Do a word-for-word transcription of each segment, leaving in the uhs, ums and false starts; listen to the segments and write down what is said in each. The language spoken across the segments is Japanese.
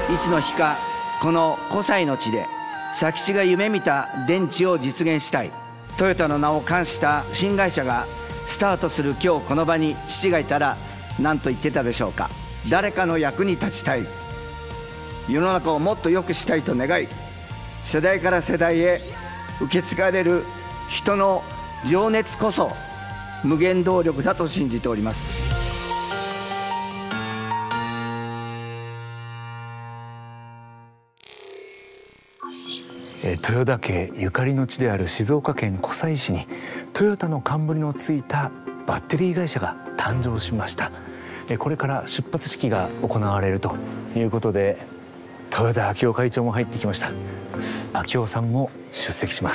いつの日かこの湖西の地で佐吉が夢見た電池を実現したい。トヨタの名を冠した新会社がスタートする今日この場に父がいたら何と言ってたでしょうか。誰かの役に立ちたい、世の中をもっと良くしたいと願い、世代から世代へ受け継がれる人の情熱こそ無限動力だと信じております。 豊田家ゆかりの地である静岡県湖西市にトヨタの冠のついたバッテリー会社が誕生しました。これから出発式が行われるということで、豊田章男会長も入ってきました。章男さんも出席します。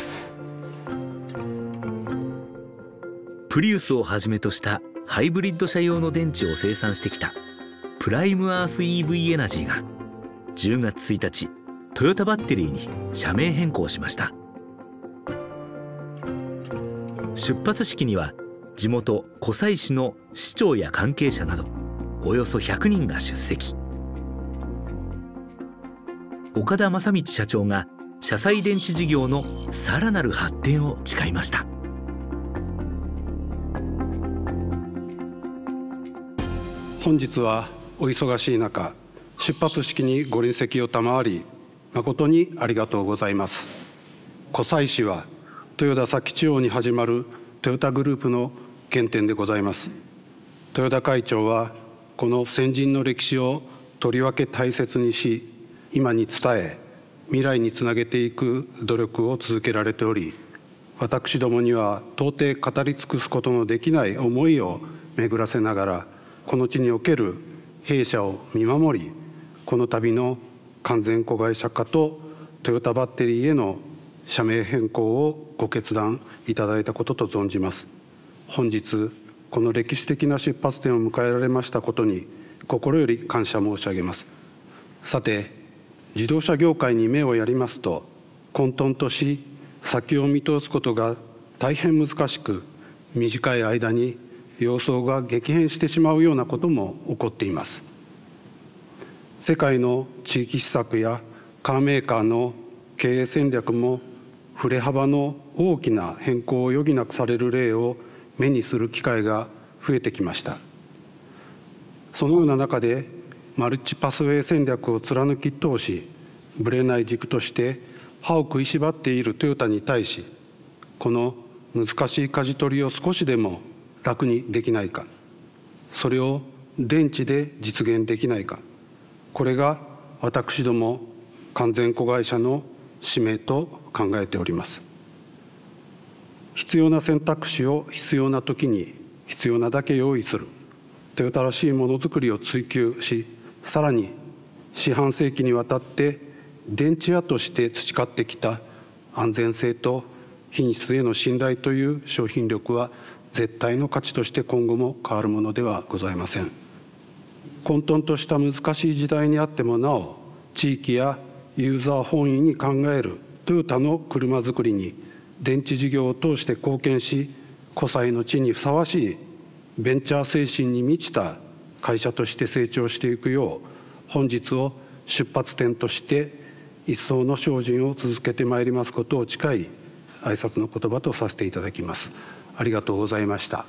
プリウスをはじめとしたハイブリッド車用の電池を生産してきたプライムアース イーブイ エナジーがじゅうがつついたちトヨタバッテリーに社名変更しました。出発式には地元湖西市の市長や関係者などおよそひゃくにんが出席。岡田正道社長が車載電池事業のさらなる発展を誓いました。 本日はお忙しい中、出発式にご臨席を賜り誠にありがとうございます。湖西市は豊田佐吉王に始まるトヨタグループの原点でございます。豊田会長はこの先人の歴史をとりわけ大切にし、今に伝え未来につなげていく努力を続けられており、私どもには到底語り尽くすことのできない思いを巡らせながら、この地における弊社を見守り、この度の完全子会社化とトヨタバッテリーへの社名変更をご決断いただいたことと存じます。本日この歴史的な出発点を迎えられましたことに心より感謝申し上げます。さて、自動車業界に目をやりますと、混沌とし先を見通すことが大変難しく、短い間に様相が激変してしまうようなことも起こっています。世界の地域施策やカーメーカーの経営戦略も振れ幅の大きな変更を余儀なくされる例を目にする機会が増えてきました。そのような中でマルチパスウェイ戦略を貫き通し、ぶれない軸として歯を食いしばっているトヨタに対し、この難しい舵取りを少しでも楽にできないか、それを電池で実現できないか、これが私ども完全子会社の使命と考えております。必要な選択肢を必要な時に必要なだけ用意するトヨタらしいものづくりを追求し、さらに四半世紀にわたって電池屋として培ってきた安全性と品質への信頼という商品力は絶対の価値として今後も変わるものではございません。混沌とした難しい時代にあってもなお、地域やユーザー本位に考えるトヨタの車づくりに電池事業を通して貢献し、湖西の地にふさわしいベンチャー精神に満ちた会社として成長していくよう、本日を出発点として一層の精進を続けてまいりますことを誓い、挨拶の言葉とさせていただきます。ありがとうございました。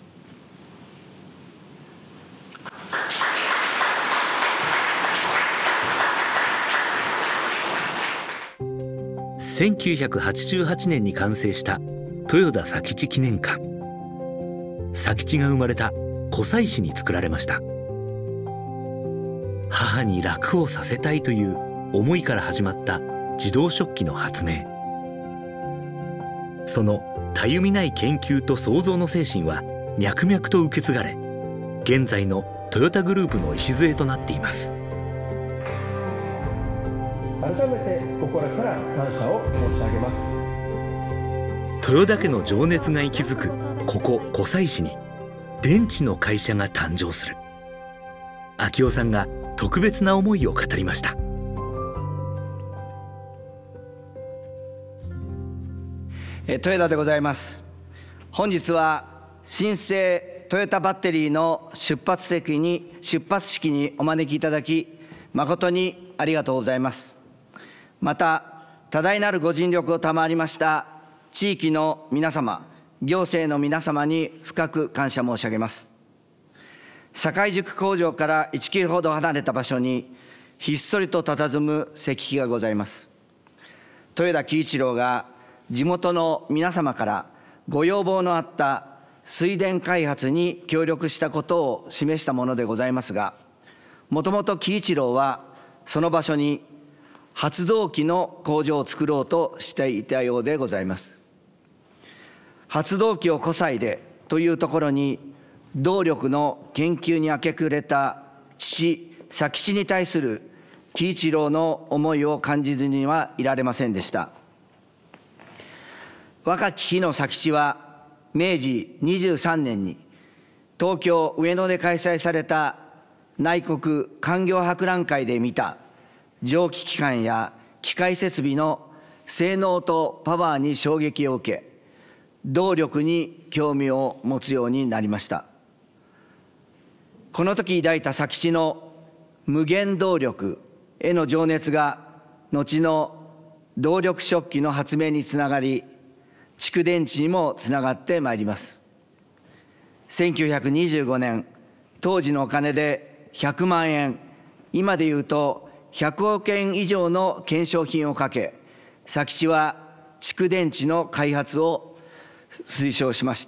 せんきゅうひゃくはちじゅうはちねんに完成した豊田佐吉記念館。佐吉が生まれた湖西市に作られました。母に楽をさせたいという思いから始まった自動織機の発明。そのたゆみない研究と創造の精神は脈々と受け継がれ、現在のトヨタグループの礎となっています。 改めて心から感謝を申し上げます。 豊田家の情熱が息づくここ湖西市に電池の会社が誕生する。章男さんが特別な思いを語りました。 豊田でございます。本日は新生トヨタバッテリーの出発席に出発式にお招きいただき、 誠にありがとうございます。また、多大なるご尽力を賜りました地域の皆様、行政の皆様に深く感謝申し上げます。堺宿工場からいちキロほど離れた場所に、ひっそりと佇む石碑がございます。豊田喜一郎が地元の皆様からご要望のあった水田開発に協力したことを示したものでございますが、もともと喜一郎はその場所に発動機の工場を作ろうとしていたようでございます。発動機を湖西でというところに、動力の研究に明け暮れた父、佐吉に対する喜一郎の思いを感じずにはいられませんでした。若き日の佐吉は、めいじにじゅうさんねんに東京・上野で開催された内国官業博覧会で見た蒸気機関や機械設備の性能とパワーに衝撃を受け、動力に興味を持つようになりました。この時抱いた佐吉の無限動力への情熱が、後の動力食器の発明につながり、蓄電池にもつながってまいります。せんきゅうひゃくにじゅうごねん、当時のお金でひゃくまんえん、今でいうとひゃくおくえん以上の懸賞金をかけ、佐吉は蓄電池の開発を推奨しました。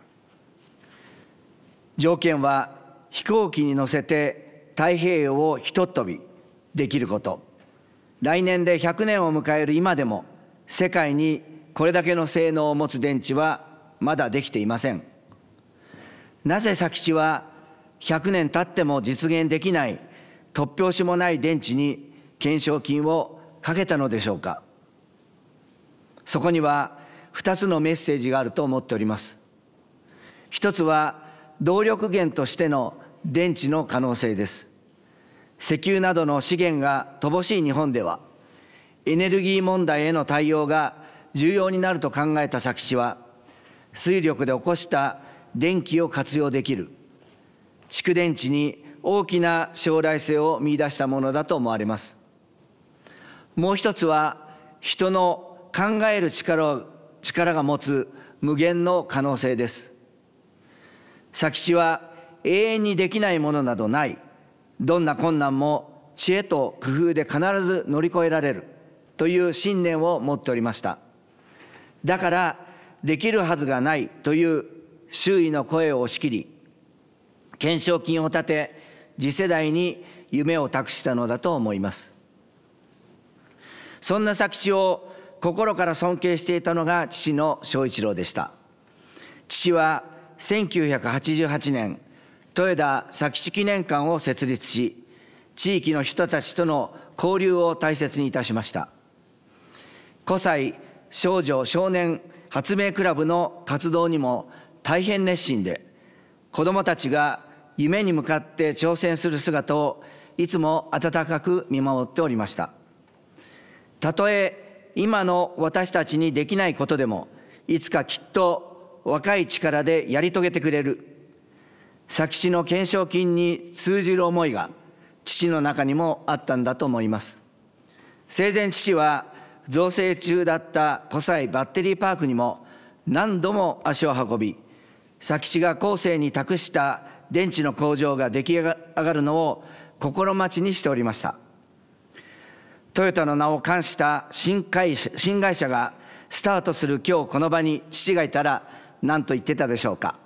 条件は、飛行機に乗せて太平洋をひとっ飛びできること。来年でひゃくねんを迎える今でも、世界にこれだけの性能を持つ電池はまだできていません。なぜ佐吉はひゃくねん経っても実現できない突拍子もない電池に懸賞金をかけたのでしょうか。そこにはふたつのメッセージがあると思っております。一つは、動力源としての電池の可能性です。石油などの資源が乏しい日本では、エネルギー問題への対応が重要になると考えた佐吉は、水力で起こした電気を活用できる蓄電池に大きな将来性を見出したものだと思われます。もう一つは、人の考える力を、力が持つ無限の可能性です。佐吉は、永遠にできないものなどない、どんな困難も知恵と工夫で必ず乗り越えられるという信念を持っておりました。だから、できるはずがないという周囲の声を押し切り、懸賞金を立て、次世代に夢を託したのだと思います。そんな佐吉を心から尊敬していたのが父の正一郎でした。父はせんきゅうひゃくはちじゅうはちねん、豊田佐吉記念館を設立し、地域の人たちとの交流を大切にいたしました。湖西少女少年発明クラブの活動にも大変熱心で、子どもたちが夢に向かって挑戦する姿をいつも温かく見守っておりました。たとえ今の私たちにできないことでも、いつかきっと若い力でやり遂げてくれる、佐吉の懸賞金に通じる思いが父の中にもあったんだと思います。生前父は造成中だった湖西バッテリーパークにも何度も足を運び、佐吉が後世に託した電池の工場が出来上がるのを心待ちにしておりました。トヨタの名を冠した新会社、新会社がスタートする今日この場に父がいたら何と言ってたでしょうか。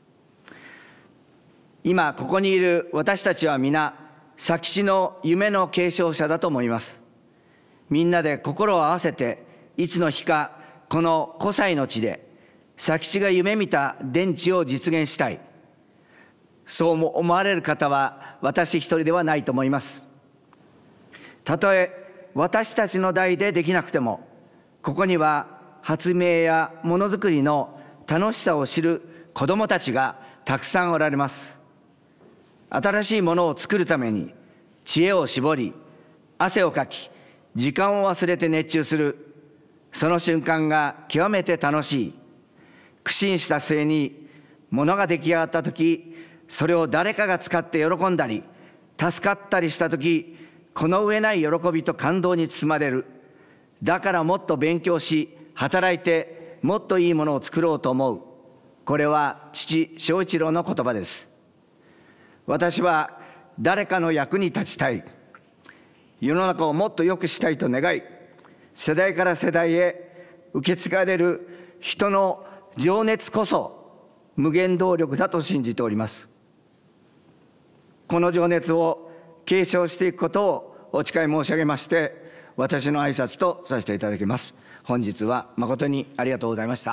今ここにいる私たちは皆、佐吉の夢の継承者だと思います。みんなで心を合わせて、いつの日かこの湖西の地で佐吉が夢見た電池を実現したい、そう思われる方は私一人ではないと思います。たとえ私たちの代でできなくても、ここには発明やものづくりの楽しさを知る子どもたちがたくさんおられます。新しいものを作るために知恵を絞り、汗をかき、時間を忘れて熱中する、その瞬間が極めて楽しい。苦心した末に物が出来上がったとき、それを誰かが使って喜んだり、助かったりしたとき、 この上ない喜びと感動に包まれる。だからもっと勉強し、働いてもっといいものを作ろうと思う。これは父正一郎の言葉です。私は誰かの役に立ちたい。世の中をもっと良くしたいと願い、世代から世代へ受け継がれる人の情熱こそ無限動力だと信じております。この情熱を継承していくことをお誓い申し上げまして、私の挨拶とさせていただきます。本日は誠にありがとうございました。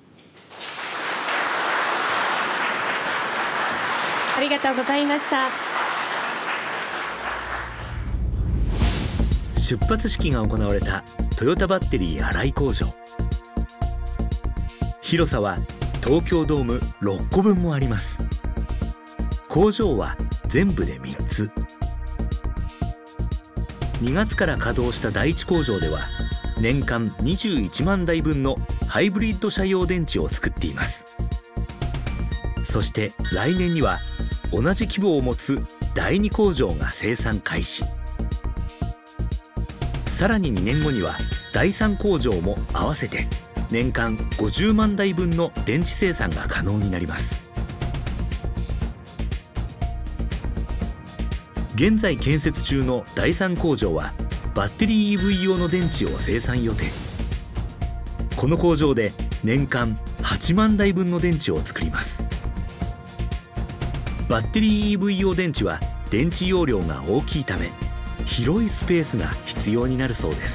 ありがとうございました。 出発式が行われたトヨタバッテリー新井工場。広さは東京ドームろっこぶんもあります。工場は全部でみっつ。にがつから稼働した第一工場では年間にじゅういちまんだいぶんのハイブリッド車用電池を作っています。そして来年には同じ規模を持つだいに工場が生産開始。さらににねんごにはだいさん工場も合わせて年間ごじゅうまんだいぶんの電池生産が可能になります。現在建設中のだいさん工場はバッテリー イーブイ 用の電池を生産予定。この工場で年間はちまんだいぶんの電池を作ります。バッテリー イーブイ 用電池は電池容量が大きいため広いスペースが必要になるそうです。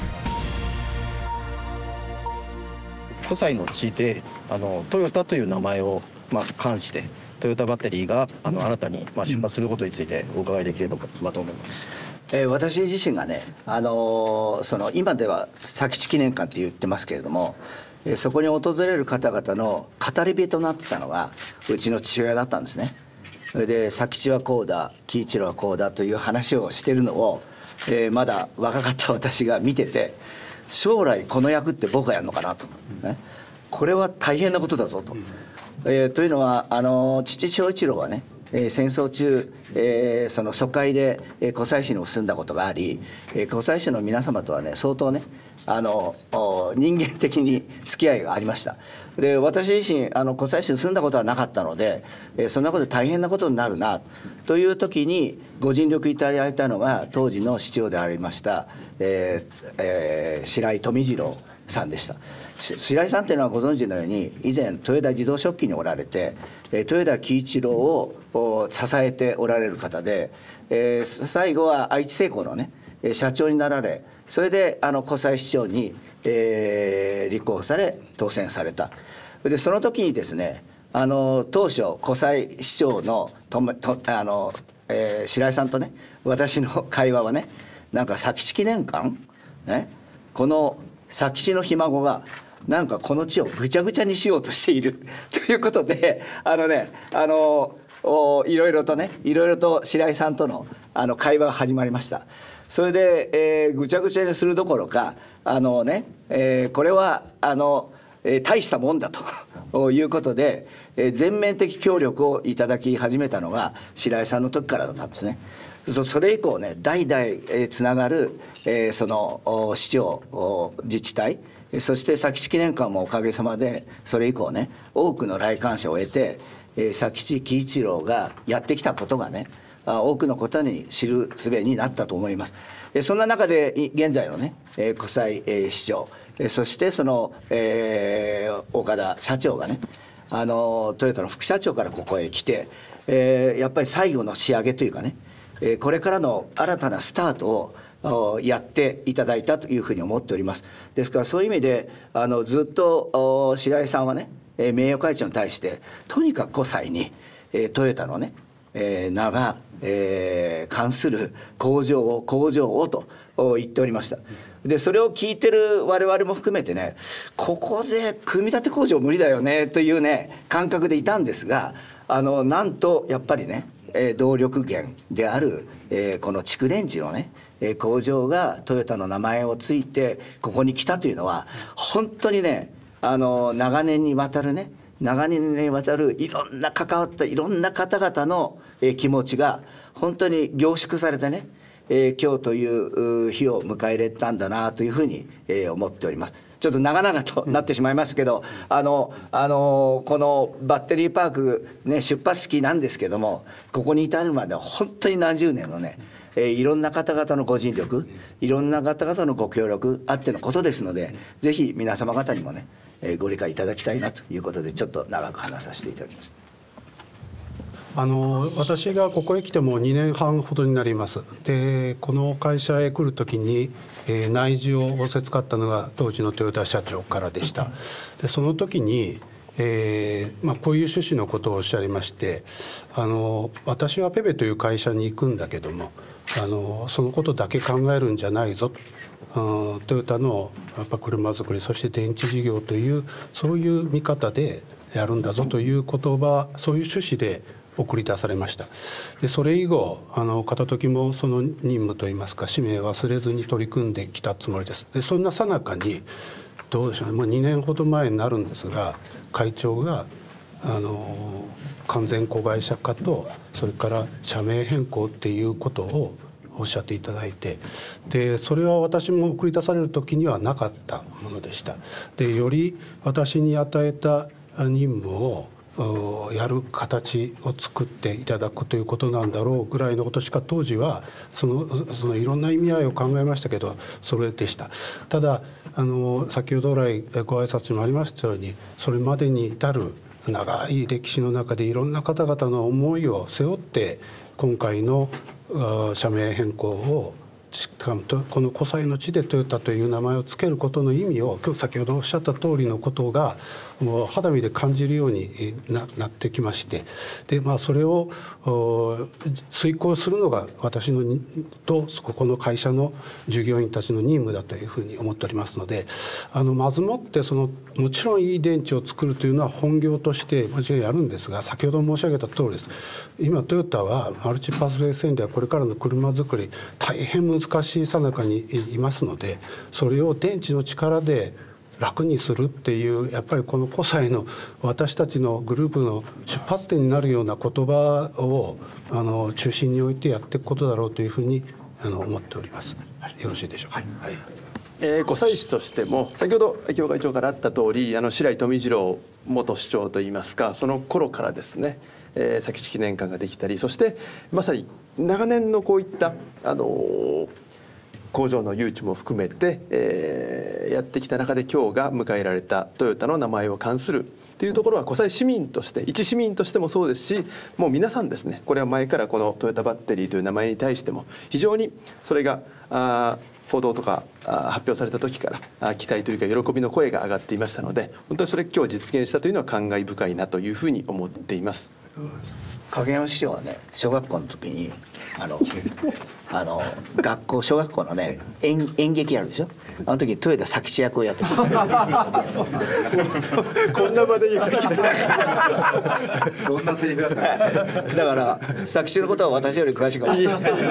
湖西の地であのトヨタという名前を、まあ、冠してトヨタバッテリーがあの新たに、まあ、出発することについてお伺いできればと思います。 えー、私自身がね、あのー、その今では佐吉記念館って言ってますけれども、えー、そこに訪れる方々の語り部となってたのがうちの父親だったんですね。それで佐吉はこうだ、喜一郎はこうだという話をしてるのを、えー、まだ若かった私が見てて、将来この役って僕がやるのかなと、ね、これは大変なことだぞと。えー、というのはあの父正一郎はね、えー、戦争中、えー、その疎開で、えー、湖西市に住んだことがあり、えー、湖西市の皆様とはね相当ねあの人間的に付き合いがありました。で私自身あの湖西市に住んだことはなかったので、えー、そんなことで大変なことになるなという時にご尽力いただいたのが当時の市長でありました、えーえー、白井富次郎さんでした。白井さんというのはご存知のように以前豊田自動織機におられて豊田喜一郎を支えておられる方で、えー、最後は愛知製鋼のね社長になられ、それであの湖西市長に、えー、立候補され当選された。でその時にですねあの当初湖西市長のととあの、えー、白井さんとね私の会話はね、なんか佐吉記念館ね、この佐吉のひ孫がなんかこの地をぐちゃぐちゃにしようとしているということで、あのねあのいろいろとねいろいろと白井さんとのあの会話が始まりました。それで、えー、ぐちゃぐちゃにするどころかあのね、えー、これはあの、えー、大したもんだということで、えー、全面的協力をいただき始めたのが白井さんの時からだったんですね。それ以降ね代々、えー、つながる、えー、その市長自治体、そして佐吉記念館もおかげさまでそれ以降ね多くの来館者を得て、えー、佐吉喜一郎がやってきたことがね多くのことに知るすべになったと思います。そんな中で現在のね湖西市長、そしてその、えー、岡田社長がねあのトヨタの副社長からここへ来て、えー、やっぱり最後の仕上げというかね、これからの新たなスタートをやっていただいたというふうに思っております。ですからそういう意味であのずっと白井さんはね名誉会長に対してとにかく湖西にトヨタのね名が、えー、関する工場を工場をと言っておりました。でそれを聞いてる我々も含めてね、ここで組み立て工場無理だよねというね感覚でいたんですが、あのなんとやっぱりね動力源である、えー、この蓄電池のね工場がトヨタの名前をついてここに来たというのは本当にねあの長年にわたるね長年にわたるいろんな関わったいろんな方々の気持ちが本当に凝縮されてねえー、今日という日を迎え入れたんだなというふうに、えー、思っております。ちょっと長々となってしまいますけど、あのあのこのバッテリーパーク、ね、出発式なんですけども、ここに至るまでは本当に何十年のね、えー、いろんな方々のご尽力、いろんな方々のご協力あってのことですので、ぜひ皆様方にもね、えー、ご理解いただきたいなということで、ちょっと長く話させていただきました。 あの私がここへ来てもにねんはんほどになります。でこの会社へ来る時に、えー、内示を仰せつかったのが当時の豊田社長からでした。でその時に、えーまあ、こういう趣旨のことをおっしゃりまして、あの私はペベという会社に行くんだけども、あのそのことだけ考えるんじゃないぞと、トヨタのやっぱ車作り、そして電池事業というそういう見方でやるんだぞという言葉、そういう趣旨で送り出されました。でそれ以後あの片時もその任務といいますか使命を忘れずに取り組んできたつもりです。でそんな最中にどうでしょうね、もうにねんほど前になるんですが、会長があの完全子会社化とそれから社名変更っていうことをおっしゃっていただいて、でそれは私も送り出される時にはなかったものでした。でより私に与えた任務をやる形を作っていただくということなんだろうぐらいのことしか当時はそのそのいろんな意味合いを考えましたけど、それでした。ただあの先ほど来ご挨拶にもありましたように、それまでに至る長い歴史の中でいろんな方々の思いを背負って今回の社名変更を、しかもこの湖西の地でトヨタという名前を付けることの意味を、今日先ほどおっしゃった通りのことがもう肌身で感じるように な, なってきまして、で、まあ、それを遂行するのが私のとここの会社の従業員たちの任務だというふうに思っておりますので、あのまずもってそのもちろんいい電池を作るというのは本業としてもちろんやるんですが、先ほど申し上げた通りです。今トヨタはマルチパスウェイ戦略、これからの車作り大変難しい最中にいますので、それを電池の力で楽にするっていう、やっぱりこの湖西の私たちのグループの出発点になるような言葉をあの中心に置いてやっていくことだろうというふうにあの思っております。よろしいでしょうか。はいはい、 えー、湖西市としても先ほど教会長からあった通り、あの白井富次郎元市長といいますか、その頃からですね、えー、佐吉記念館ができたり、そしてまさに長年のこういったあのー工場の誘致も含めて、えー、やってきた中で今日が迎えられたトヨタの名前を冠するというところは、湖西市民として一市民としてもそうですし、もう皆さんですね、これは前からこのトヨタバッテリーという名前に対しても非常にそれがあ報道とかあ発表された時からあ期待というか喜びの声が上がっていましたので、本当にそれ今日実現したというのは感慨深いなというふうに思っています。 影山市長はね、小学校の時にあのあの学校小学校のね 演, 演劇あるでしょ、あの時に豊田佐吉役をやってたこんな場で言うどんなセリフだっただから佐吉のことは私より詳しくない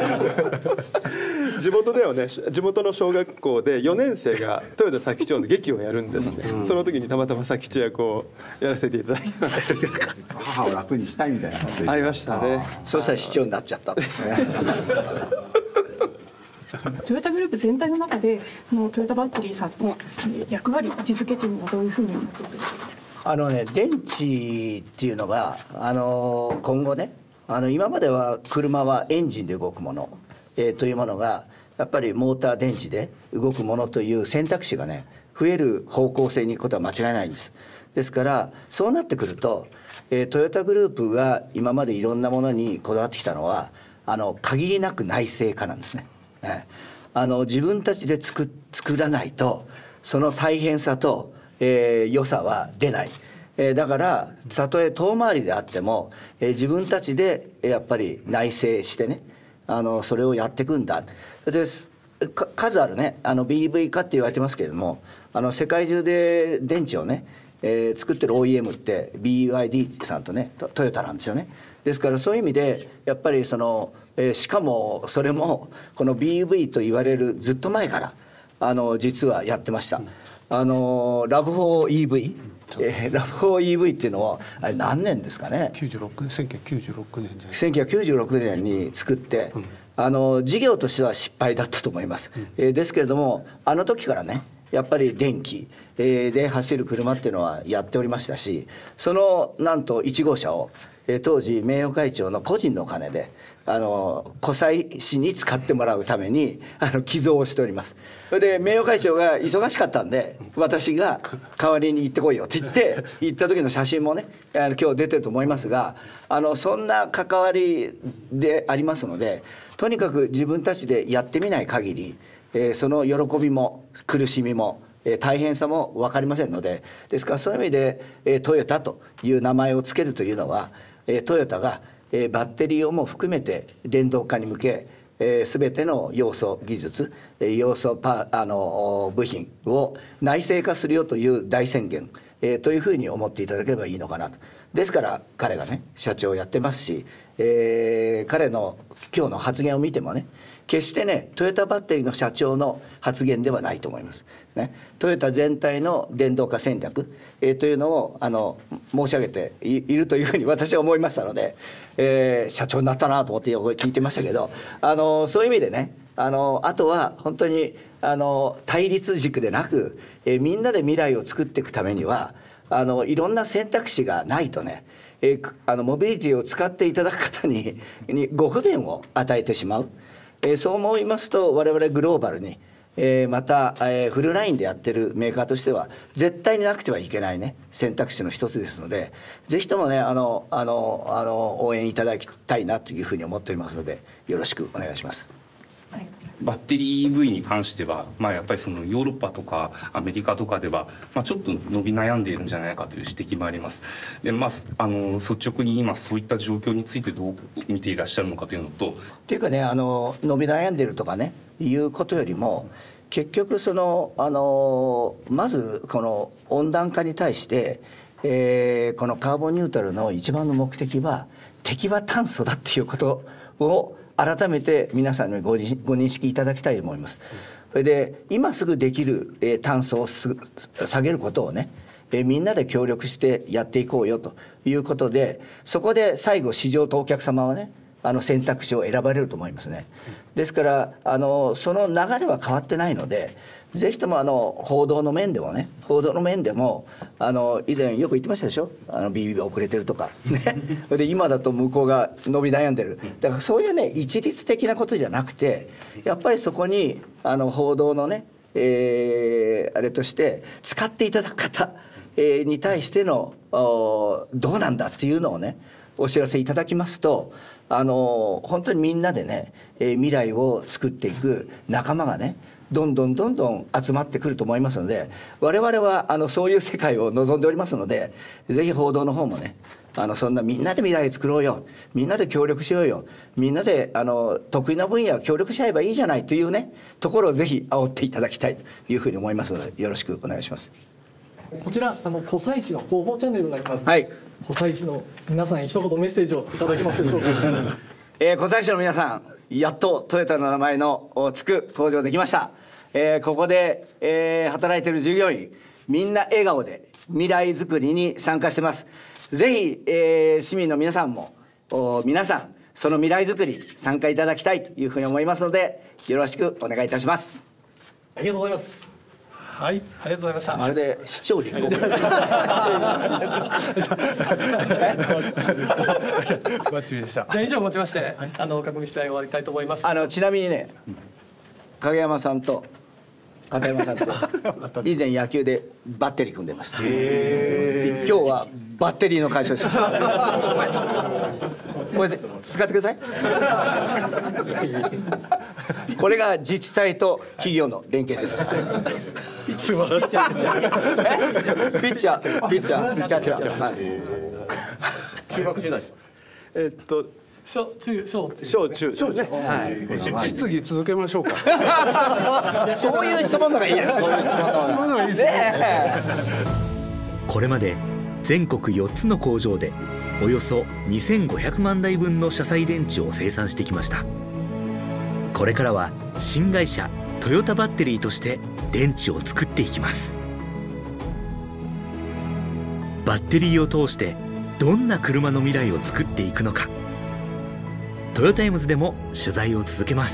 地元ではね、地元の小学校でよねん生が豊田佐吉長の劇をやるんですね、うん、その時にたまたま佐吉役をやらせていただきました母を楽にしたいみたいなありましたね。 そうしたら市長になっちゃったトヨタグループ全体の中でこのトヨタバッテリーさんの役割位置づけというのはどういうふうに思っているんですか。 あのね、電池っていうのがあの今後ね、あの今までは車はエンジンで動くもの、えー、というものがやっぱりモーター電池で動くものという選択肢がね増える方向性に行くことは間違いないんです。ですからそうなってくると、えー、トヨタグループが今までいろんなものにこだわってきたのはあの限りなく内製化なんですね。えー、あの自分たちで 作, 作らないとその大変さと、えー、良さは出ない。えー、だからたとえ遠回りであっても、えー、自分たちでやっぱり内製してね、あのそれをやっていくんだ。で数あるねあの ビーブイ 化って言われてますけれども、あの世界中で電池をね、えー、作ってる オーイーエム って ビーワイディー さんとねトヨタなんですよね。ですからそういう意味でやっぱりその、えー、しかもそれもこの ビーブイ と言われるずっと前からあの実はやってました。あのラブフォー イーブイ、えー、ラブフォー イーブイ っていうのはあれ何年ですかね。 きゅうじゅうろくねんせんきゅうひゃくきゅうじゅうろくねんじゃないせんきゅうひゃくきゅうじゅうろくねんに作って、うん、 あの事業としては失敗だったと思います、うん、えー、ですけれどもあの時からねやっぱり電気、えー、で走る車っていうのはやっておりましたし、そのなんといち号車を、えー、当時名誉会長の個人のお金であの湖西市に使ってもらうためにあの寄贈をしております。それで名誉会長が忙しかったんで私が代わりに行ってこいよって言って行った時の写真もねあの今日出てると思いますが、あのそんな関わりでありますので、とにかく自分たちでやってみない限り、えー、その喜びも苦しみも、えー、大変さも分かりませんので、ですからそういう意味で、えー、トヨタという名前をつけるというのは、えー、トヨタがえー、バッテリーをも含めて電動化に向け、えー、全ての要素技術、えー、要素パあの部品を内製化するよという大宣言、えー、というふうに思っていただければいいのかなと。ですから彼がね社長をやってますし、えー、彼の今日の発言を見てもね決してねトヨタバッテリーの社長の発言ではないと思います、ね、トヨタ全体の電動化戦略、えー、というのをあの申し上げて い, いるというふうに私は思いましたので、えー、社長になったなと思って聞いてましたけど、あのそういう意味でね あのあとは本当にあの対立軸でなく、えー、みんなで未来を作っていくためにはあのいろんな選択肢がないとね、えー、あのモビリティを使っていただく方ににご不便を与えてしまう。えー、そう思いますと我々グローバルに、えー、また、えー、フルラインでやってるメーカーとしては絶対になくてはいけないね選択肢の一つですので、ぜひともねあのあのあの応援いただきたいなというふうに思っておりますのでよろしくお願いします。 バッテリー イーブイ に関しては、まあ、やっぱりそのヨーロッパとかアメリカとかでは、まあ、ちょっと伸び悩んでいるんじゃないかという指摘もあります。で、まあ、あの率直に今そういった状況についてどう見ていらっしゃるのかというのと。 っていうかねあの伸び悩んでるとかねいうことよりも結局そのあのまずこの温暖化に対して、えー、このカーボンニュートラルの一番の目的は敵は炭素だっていうことを改めて皆さんにご認識いただきたいと思います。それで今すぐできる、えー、炭素を下げることをね、えー、みんなで協力してやっていこうよということで、そこで最後市場とお客様はねあの選択肢を選ばれると思いますね。ですからあのその流れは変わってないので、ぜひともあの報道の面でもね報道の面でもあの以前よく言ってましたでしょ、あの ビービー が遅れてるとかねで今だと向こうが伸び悩んでる。だからそういうね一律的なことじゃなくて、やっぱりそこにあの報道のね、えー、あれとして使っていただく方、えー、に対してのどうなんだっていうのをねお知らせいただきますと、あの本当にみんなでね、えー、未来を作っていく仲間がねどんどんどんどん集まってくると思いますので、我々はあのそういう世界を望んでおりますので、ぜひ報道の方もねあのそんなみんなで未来作ろうよ、みんなで協力しようよ、みんなであの得意な分野協力し合えばいいじゃないというねところをぜひ煽っていただきたいというふうに思いますのでよろしくお願いします。 こちらあの湖西市の広報チャンネルになります。 はい、 湖西市の皆さんに一言メッセージをいただけますでしょうか。 えー、湖西市の皆さん、やっとトヨタの名前のつく工場できました。えー、ここで、えー、働いている従業員みんな笑顔で未来づくりに参加してます。ぜひ、えー、市民の皆さんも皆さんその未来づくり参加いただきたいというふうに思いますのでよろしくお願いいたします。 ありがとうございます。 はい、ありがとうございました。 まるで市長立候補。バッチリでした。 じゃあ以上をもちまして、はい、あの確認したい終わりたいと思います。 あのちなみにね、影山さんと片山さんと以前野球でバッテリー組んでました。今日はバッテリーの会社です。これ使ってください。これが自治体と企業の連携です。 素晴らしい。ピッチャー、ピッチャー、ピッチャー、ピッチャー。はい。 中学時代。えっと。 小中小中小中小ね。はい。質疑続けましょうか。 そういう質問のがいいや。そういう質問のがいいですね。 これまで全国よっつの工場でおよそにせんごひゃくまんだいぶんの車載電池を生産してきました。これからは新会社トヨタバッテリーとして電池を作っていきます。バッテリーを通してどんな車の未来を作っていくのか、 トヨタイムズでも取材を続けます。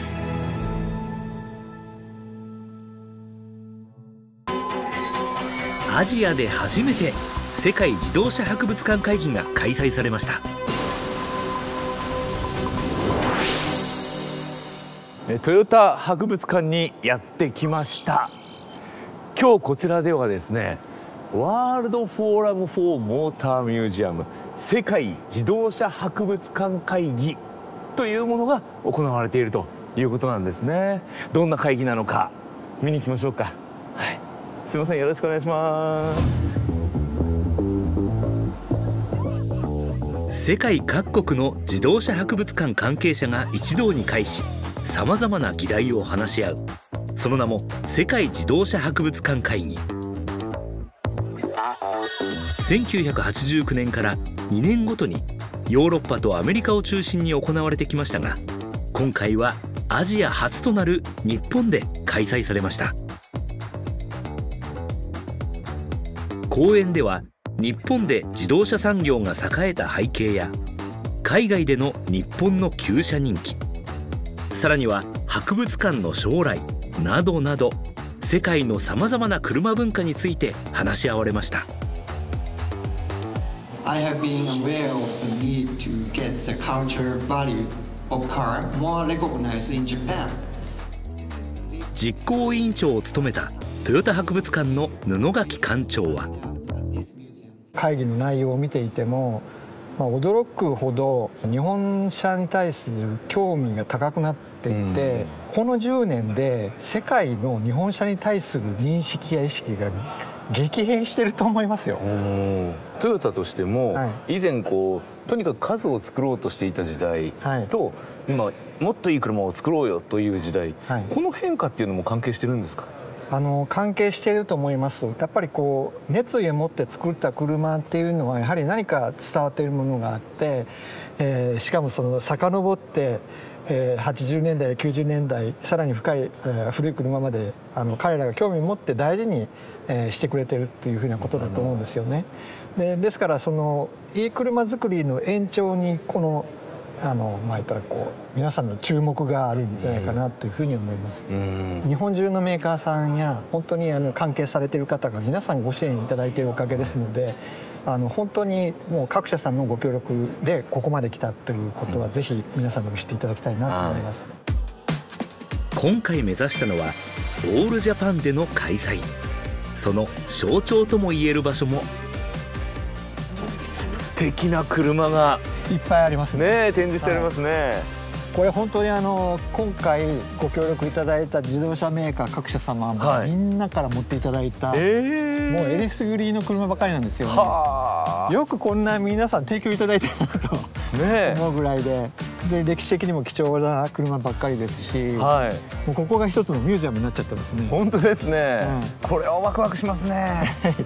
アジアで初めて世界自動車博物館会議が開催されました。 トヨタ博物館にやってきました。今日こちらではですね、ワールドフォーラム・フォー・モーター・ミュージアム世界自動車博物館会議というものが行われているということなんですね。どんな会議なのか見に行きましょうか。はい、すみません、よろしくお願いします。 世界各国の自動車博物館関係者が一堂に会し、さまざまな議題を話し合う、その名も世界自動車博物館会議。せんきゅうひゃくはちじゅうきゅうねんからにねんごとにヨーロッパとアメリカを中心に行われてきましたが、今回はアジア初となる日本で開催されました。講演では日本で自動車産業が栄えた背景や海外での日本の旧車人気、さらには博物館の将来などなど、世界のさまざまな車文化について話し合われました。 I have been aware of the need to get the cultural value of car more recognized in Japan. 実行委員長を務めたトヨタ博物館の布垣館長は、 会議の内容を見ていても、まあ、驚くほど日本車に対する興味が高くなっていて、うん、このじゅうねんで世界の日本車に対する認識や意識が激変してると思いますよ。 トヨタとしても、はい、以前こうとにかく数を作ろうとしていた時代と、はい、今もっといい車を作ろうよという時代、はい、この変化っていうのも関係してるんですか？ あの関係していると思います。やっぱりこう熱意を持って作った車っていうのはやはり何か伝わっているものがあって、えー、しかもその遡ってえー、はちじゅうねんだいきゅうじゅうねんだいさらに深い、えー、古い車まであの彼らが興味を持って大事に、えー、してくれてるっていうふうなことだと思うんですよね。で、ですからそのいい車作りの延長にこのあのまあ言ったらこう皆さんの注目があるんじゃないかなというふうに思います。日本中のメーカーさんや本当にあの関係されている方が皆さんご支援いただいているおかげですので、あの本当にもう各社さんのご協力でここまで来たということは、ぜひ皆さんに知っていただきたいなと思います。 今回目指したのはオールジャパンでの開催。その象徴ともいえる場所も、 素敵な車がいっぱいありますね。 ね、展示してありますね。はい、 これ本当にあの今回ご協力いただいた自動車メーカー各社様も、はい、みんなから持っていただいた、えー、もうえりすぐりの車ばかりなんですよね。よくこんな皆さん提供いただいてるなと思うぐらいで、で歴史的にも貴重な車ばっかりですし、はい、もうここが一つのミュージアムになっちゃってますね。 本当ですね、うん、これはワクワクしますね。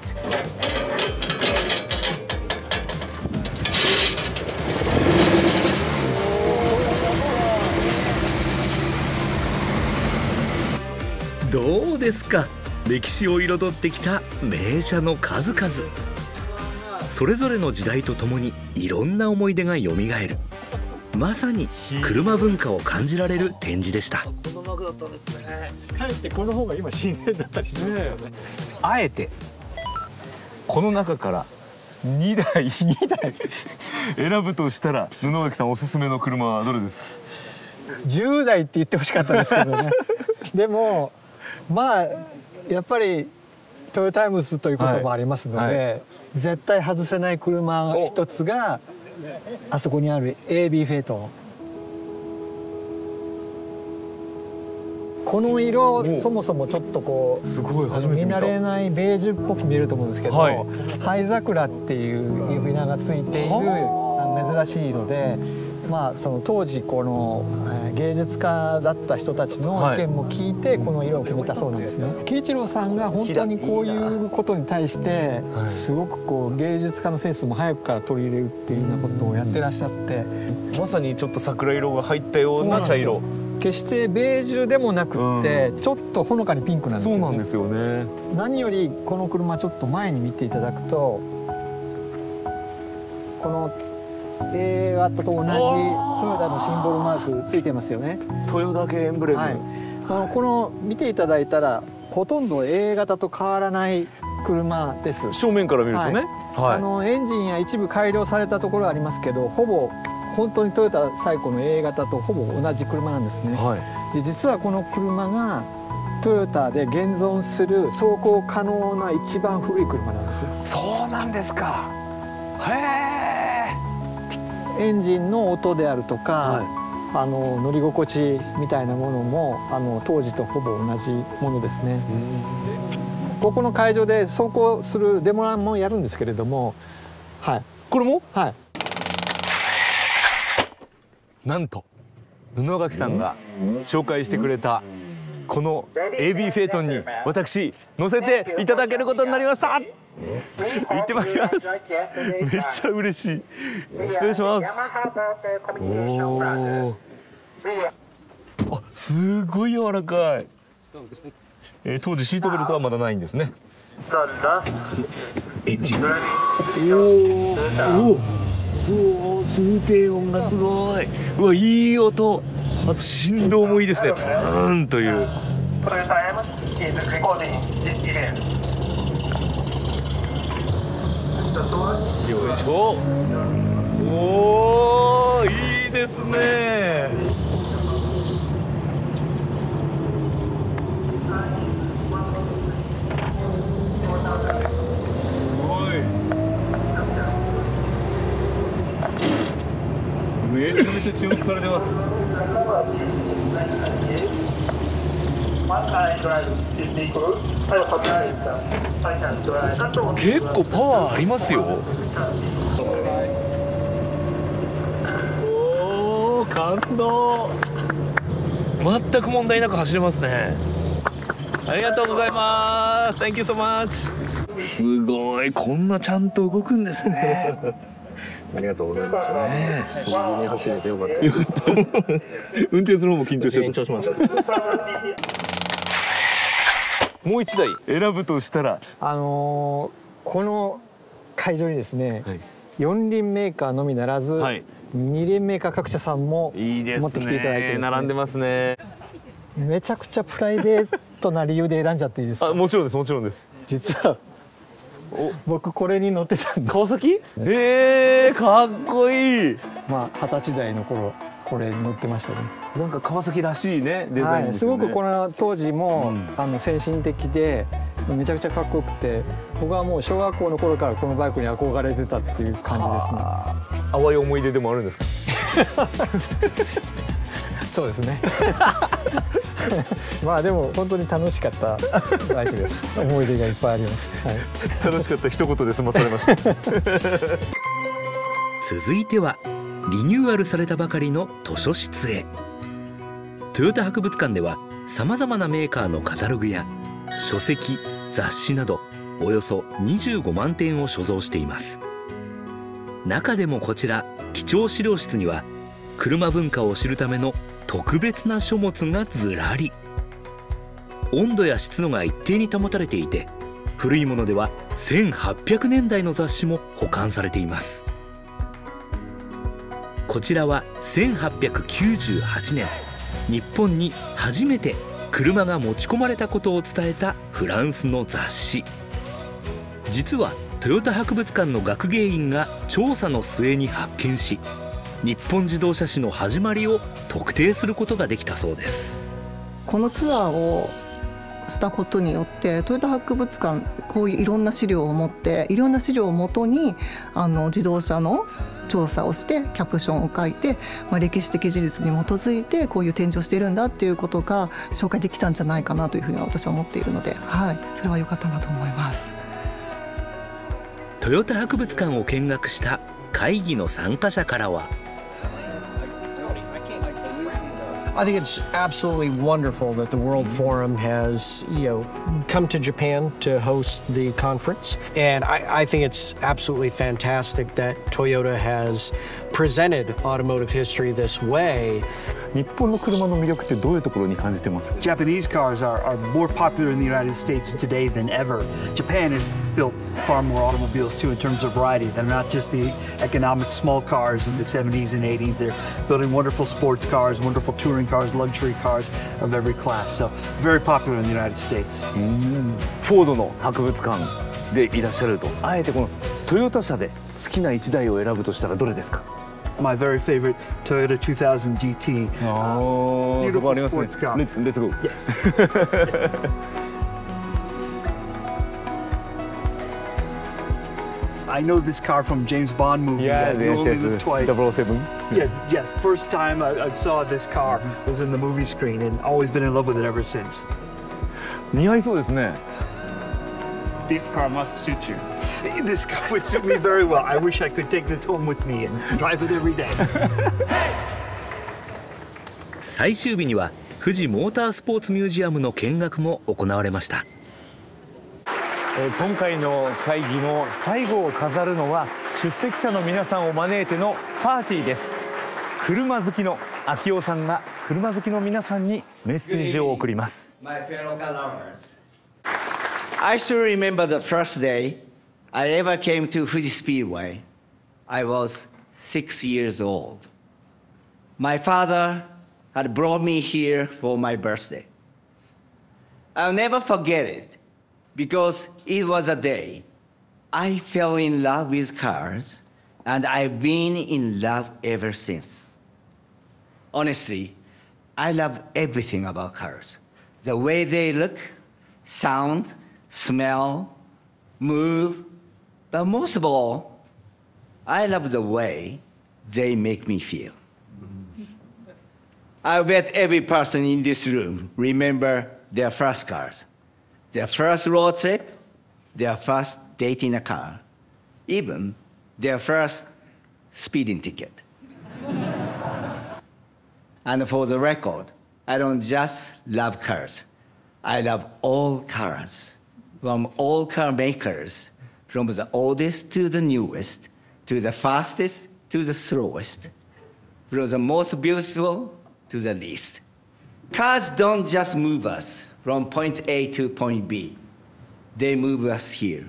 どうですか、歴史を彩ってきた名車の数々。それぞれの時代とともにいろんな思い出がよみがえる、まさに車文化を感じられる展示でした。 この幕だったんですね。かえってこの方が今新鮮だったりしますよね。 あえてこの中からにだいにだい選ぶとしたら、布垣さんおすすめの車はどれですか？ じゅうだいって言ってほしかったですけどね。でもまあやっぱりトヨタイムズということもありますので、はいはい、絶対外せない車一つがあそこにある エービー フェイト。この色、そもそもちょっとこうすごい初めて見慣れないベージュっぽく見えると思うんですけど、はい、灰桜っていう呼び名がついている珍しい色で、まあ、その当時この芸術家だった人たちの意見も聞いてこの色を決めたそうなんですね。喜一郎さんが本当にこういうことに対してすごくこう芸術家のセンスも早くから取り入れるっていうようなことをやってらっしゃって、 まさにちょっと桜色が入ったような茶色。 決してベージュでもなくって、うん、ちょっとほのかにピンクなんですよね。 そうなんですよね。 何よりこの車ちょっと前に見ていただくと、この A 型と同じトヨタのシンボルマークついてますよね。 トヨタ系エンブレム、はい、 このこの見ていただいたらほとんど A 型と変わらない車です。 正面から見るとね、 はいはい、あのエンジンや一部改良されたところはありますけど、ほぼ本当にトヨタ最古の A 型とほぼ同じ車なんですね、はい、で実はこの車がトヨタで現存する走行可能な一番古い車なんですよ。 そうなんですか。へえ。エンジンの音であるとか、はい、あの乗り心地みたいなものもあの当時とほぼ同じものですね。ここの会場で走行するデモランもやるんですけれども、はい、 これも、 はい、 なんと布垣さんが紹介してくれたこの エービー フェイトンに私乗せていただけることになりました。行ってまいります。めっちゃ嬉しい。失礼します。おー、あ、すごい柔らかい。えー、当時シートベルトはまだないんですね。エンジン。おおおお、通低音がすごい。うわ、いい音。あと振動もいいですね。ブーンという。よいしょ。おお、いいですね。めちゃめちゃ注目されてます。結構パワーありますよ。おお、感動。全く問題なく走れますね。ありがとうございます。Thank you so much。すごい、こんなちゃんと動くんですね。ありがとうございましたね。 そんなに走れてよかった。 よかった。運転する方も緊張して緊張しました。 もう一台選ぶとしたら、 あのー、この会場にですね、はい、よん輪メーカーのみならず、はい、に輪メーカー各社さんも持ってきていただいてですね、 並んでますね。 めちゃくちゃプライベートな理由で選んじゃっていいですか？ あ、もちろんです、もちろんです。 実は僕これに乗ってたんです。 川崎？へえ、かっこいい。 まあ二十歳代の頃これ乗ってましたね。 なんか川崎らしいねデザインですよね。 はい、すごくこの当時も、うん、あの先進的でめちゃくちゃかっこよくて、僕はもう小学校の頃からこのバイクに憧れてたっていう感じですね。 淡い思い出でもあるんですか？ そうですね。まあでも本当に楽しかったバイクです。思い出がいっぱいあります。はい、 楽しかった一言で済まされました。 続いてはリニューアルされたばかりの図書室へ。トヨタ博物館ではさまざまなメーカーのカタログや書籍、雑誌などおよそにじゅうごまんてんを所蔵しています。中でもこちら貴重資料室には車文化を知るための特別な書物がずらり。温度や湿度が一定に保たれていて、古いものではせんはっぴゃくねんだいの雑誌も保管されています。こちらはせんはっぴゃくきゅうじゅうはちねん、日本に初めて車が持ち込まれたことを伝えたフランスの雑誌。実はトヨタ博物館の学芸員が調査の末に発見し、日本自動車史の始まりを特定することができたそうです。 このツアーをしたことによってトヨタ博物館こういういろんな資料を持っていろんな資料をもとにあの自動車の調査をしてキャプションを書いて、まあ、歴史的事実に基づいてこういう展示をしているんだっていうことが紹介できたんじゃないかなというふうには私は思っているので、はい、それは良かったなと思います。 トヨタ博物館を見学した会議の参加者からは、 I think it's absolutely wonderful that the World Forum has, you know, come to Japan to host the conference. And I, I think it's absolutely fantastic that Toyota has presented automotive history this way. 日本の車の魅力ってどういうところに感じてますか？ Japanese cars are, are more popular in the United States today than ever. Japan has built far more automobiles too in terms of variety. They're not just the economic small cars in the seventies and eighties. They're building wonderful sports cars, wonderful touring cars, luxury cars of every class. So very popular in the United States. フォードの博物館でいらっしゃると、あえてこのトヨタ車で好きないちだいを選ぶとしたらどれですか？ My very favorite Toyota two thousand G T. Oh, uh, beautiful sports car. Let, let's go. Yes. I know this car from James Bond movie. Yeah, You yes, Only yes, Live Twice. double oh seven. Yeah, yes. First time I, I saw this car was in the movie screen, and always been in love with it ever since. 似合いそうですね。 This car must suit you. This car would suit me very well. I wish I could take this home with me and drive it every day. 最終日には富士モータースポーツミュージアムの見学も行われました。 今回の会議の最後を飾るのは出席者の皆さんを招いてのパーティーです。車好きの秋夫さんが車好きの皆さんにメッセージを送ります。 My fellow car lovers. I still remember the first day I ever came to Fuji Speedway. I was six years old. My father had brought me here for my birthday. I'll never forget it because it was a day I fell in love with cars, and I've been in love ever since. Honestly, I love everything about cars. The way they look, sound, smell, move, but most of all, I love the way they make me feel. I bet every person in this room remember their first cars, their first road trip, their first date in a car, even their first speeding ticket. And for the record, I don't just love cars. I love all cars. From all car makers, from the oldest to the newest, to the fastest to the slowest, from the most beautiful to the least. Cars don't just move us from point A to point B. They move us here.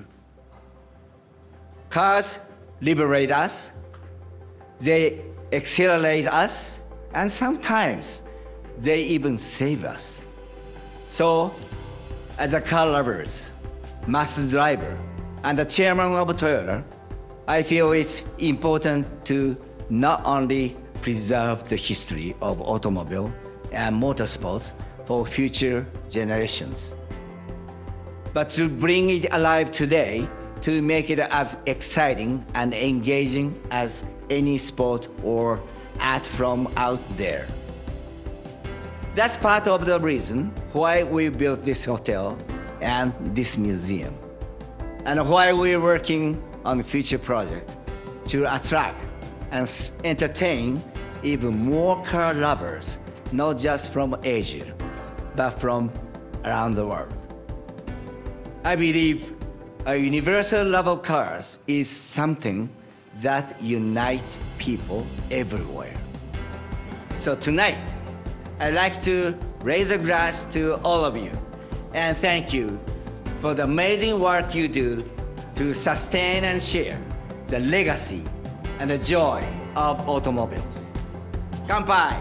Cars liberate us, they accelerate us, and sometimes they even save us. So, as a car lovers, master driver, and the chairman of Toyota, I feel it's important to not only preserve the history of automobile and motorsports for future generations, but to bring it alive today to make it as exciting and engaging as any sport or art from out there. That's part of the reason why we built this hotel and this museum, and why we're working on future projects to attract and entertain even more car lovers, not just from Asia, but from around the world. I believe a universal love of cars is something that unites people everywhere. So tonight, I'd like to raise a glass to all of you and thank you for the amazing work you do to sustain and share the legacy and the joy of automobiles. Kanpai!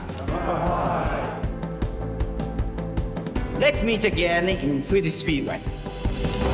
Let's meet again in Fuji Speedway.